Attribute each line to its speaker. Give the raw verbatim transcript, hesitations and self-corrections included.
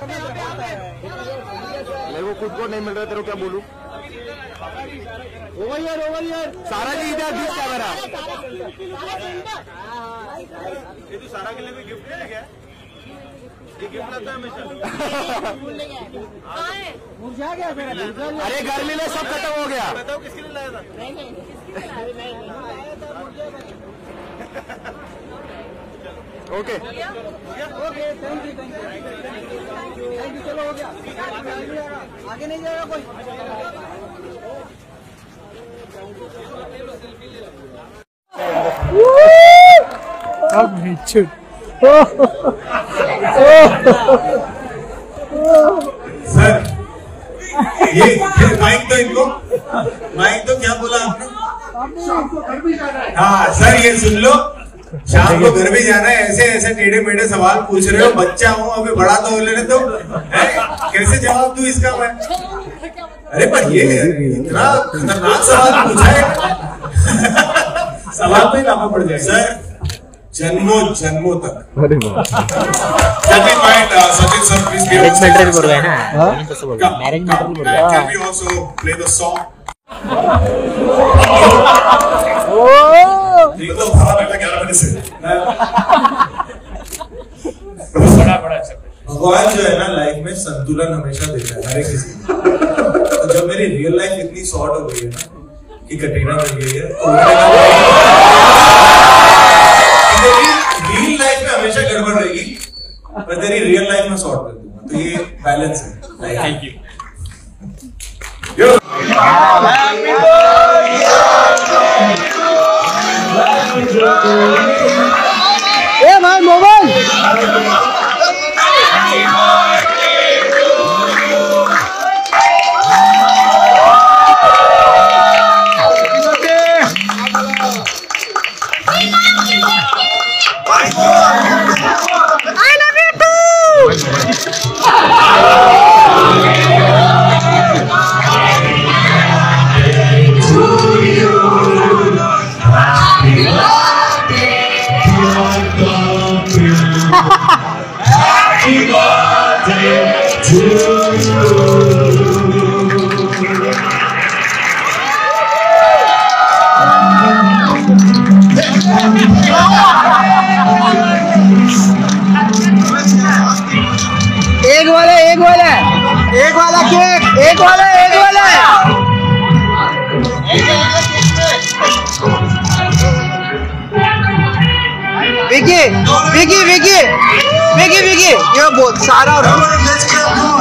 Speaker 1: मेरे को खुद को नहीं मिल रहा, तेरे को क्या बोलूं? ओवर यार, ओवर यार। सारा जी इधर बीच कैमरा। ये तो सारा के लिए भी गिफ्ट है क्या? ये गिफ्ट लाता है हमेशा। मुरझा गया मेरा। अरे गर्मी में सब खत्म हो गया। बताओ किसके लिए लाया था? नहीं नहीं, किसके लिए लाया था? Okay okay, thank you thank you thank you. चलो हो गया, आगे नहीं जाएगा कोई। अब
Speaker 2: सर ये माइक तो इनको माइक तो क्या बोला आपने? हाँ सर ये सुन लो, शाम को घर भी जाना है। ऐसे ऐसे टेढ़े मेढ़े सवाल पूछ रहे हो। बच्चा हूँ अभी, बड़ा तो हो लेने दो। कैसे जवाब दूं इसका मैं? अरे पर ये इतना खतरनाक सवाल पूछा है। सवाल पे लाना पड़ जाएगा सर, जन्मों जन्मों तक। Sachin mind, Sachin sir please give us marriage matter बोल रहे हैं ना, कैसे बोल रहे हैं? मैरिज मैटर बोल रहे हैं। Can we also play the song? ये तो खाना बैठा ग्यारह बजे से। बड़ा बड़ा अच्छा। भगवान जो है ना लाइफ में संतुलन हमेशा देता है हर एक किसी को। तो जब मेरी रियल लाइफ इतनी शॉर्ट हो गई है ना कि कटरीना बन गई है, तो रियल लाइफ में हमेशा गड़बड़ रहेगी, पर तेरी रियल लाइफ में शॉर्ट कर दूंगा। तो ये बैलेंस है। Thank you.
Speaker 1: ए भाई mobile I love you too. एक वाला एक वाला एक वाला केक, एक वाला एक वाला विकी विकी विकी विकी विकी ये बहुत सारा